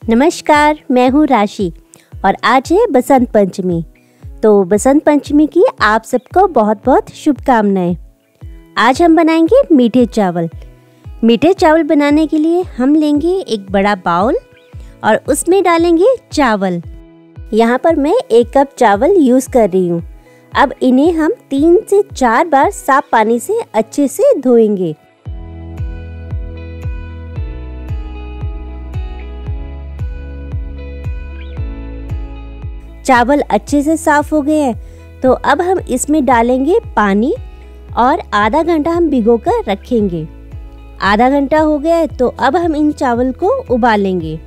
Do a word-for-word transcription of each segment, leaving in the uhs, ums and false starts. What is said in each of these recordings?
नमस्कार, मैं हूँ राशि और आज है बसंत पंचमी। तो बसंत पंचमी की आप सबको बहुत बहुत शुभकामनाएं। आज हम बनाएंगे मीठे चावल। मीठे चावल बनाने के लिए हम लेंगे एक बड़ा बाउल और उसमें डालेंगे चावल। यहाँ पर मैं एक कप चावल यूज़ कर रही हूँ। अब इन्हें हम तीन से चार बार साफ पानी से अच्छे से धोएंगे। चावल अच्छे से साफ हो गए हैं तो अब हम इसमें डालेंगे पानी और आधा घंटा हम भिगोकर रखेंगे। आधा घंटा हो गया है तो अब हम इन चावल को उबालेंगे।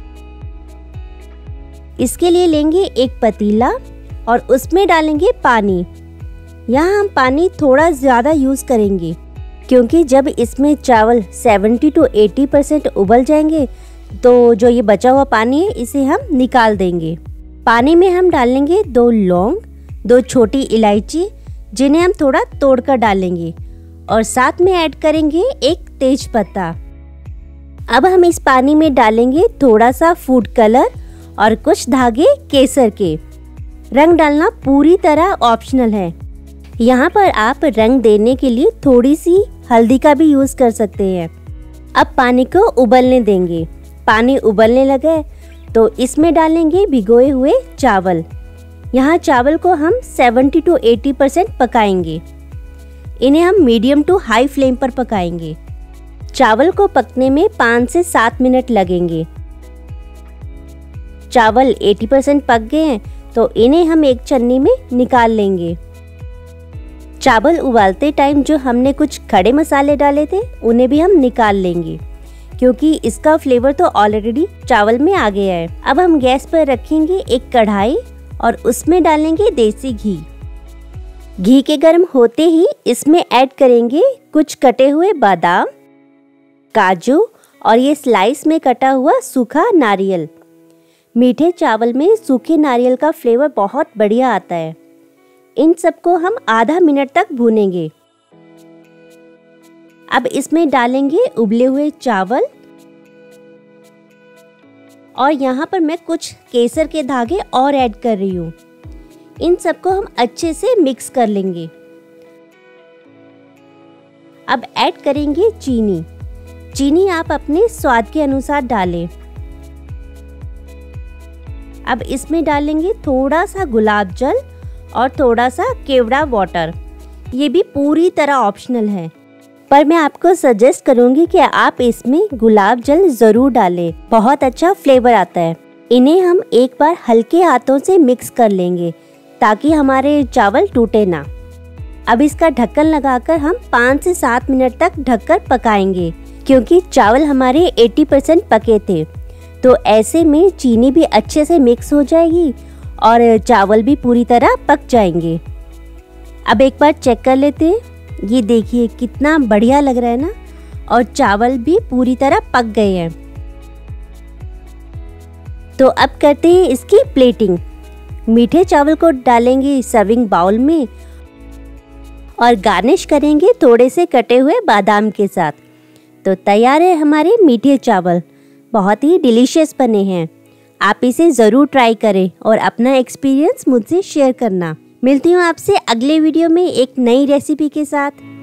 इसके लिए लेंगे एक पतीला और उसमें डालेंगे पानी। यहाँ हम पानी थोड़ा ज़्यादा यूज़ करेंगे क्योंकि जब इसमें चावल सत्तर टू अस्सी परसेंट उबल जाएंगे तो जो ये बचा हुआ पानी है इसे हम निकाल देंगे। पानी में हम डालेंगे दो लौंग, दो छोटी इलायची जिन्हें हम थोड़ा तोड़कर डालेंगे और साथ में ऐड करेंगे एक तेज पत्ता। अब हम इस पानी में डालेंगे थोड़ा सा फूड कलर और कुछ धागे केसर के। रंग डालना पूरी तरह ऑप्शनल है। यहाँ पर आप रंग देने के लिए थोड़ी सी हल्दी का भी यूज़ कर सकते हैं। अब पानी को उबलने देंगे। पानी उबलने लगे तो इसमें डालेंगे भिगोए हुए चावल। यहाँ चावल को हम सत्तर टू अस्सी परसेंट पकाएंगे। इन्हें हम मीडियम टू हाई फ्लेम पर पकाएंगे। चावल को पकने में पाँच से सात मिनट लगेंगे। चावल अस्सी परसेंट पक गए हैं तो इन्हें हम एक छन्नी में निकाल लेंगे। चावल उबालते टाइम जो हमने कुछ खड़े मसाले डाले थे उन्हें भी हम निकाल लेंगे क्योंकि इसका फ्लेवर तो ऑलरेडी चावल में आ गया है। अब हम गैस पर रखेंगे एक कढ़ाई और उसमें डालेंगे देसी घी। घी के गर्म होते ही इसमें ऐड करेंगे कुछ कटे हुए बादाम, काजू और ये स्लाइस में कटा हुआ सूखा नारियल। मीठे चावल में सूखे नारियल का फ्लेवर बहुत बढ़िया आता है। इन सबको हम आधा मिनट तक भूनेंगे। अब इसमें डालेंगे उबले हुए चावल और यहाँ पर मैं कुछ केसर के धागे और ऐड कर रही हूँ। इन सबको हम अच्छे से मिक्स कर लेंगे। अब ऐड करेंगे चीनी। चीनी आप अपने स्वाद के अनुसार डालें। अब इसमें डालेंगे थोड़ा सा गुलाब जल और थोड़ा सा केवड़ा वाटर। ये भी पूरी तरह ऑप्शनल है पर मैं आपको सजेस्ट करूंगी कि आप इसमें गुलाब जल ज़रूर डालें। बहुत अच्छा फ्लेवर आता है। इन्हें हम एक बार हल्के हाथों से मिक्स कर लेंगे ताकि हमारे चावल टूटे ना। अब इसका ढक्कन लगाकर हम पाँच से सात मिनट तक ढककर पकाएंगे क्योंकि चावल हमारे अस्सी परसेंट पके थे तो ऐसे में चीनी भी अच्छे से मिक्स हो जाएगी और चावल भी पूरी तरह पक जाएंगे। अब एक बार चेक कर लेते हैं। ये देखिए कितना बढ़िया लग रहा है ना, और चावल भी पूरी तरह पक गए हैं। तो अब करते हैं इसकी प्लेटिंग। मीठे चावल को डालेंगे सर्विंग बाउल में और गार्निश करेंगे थोड़े से कटे हुए बादाम के साथ। तो तैयार है हमारे मीठे चावल। बहुत ही डिलीशियस बने हैं। आप इसे ज़रूर ट्राई करें और अपना एक्सपीरियंस मुझसे शेयर करना। मिलती हूँ आपसे अगले वीडियो में एक नई रेसिपी के साथ।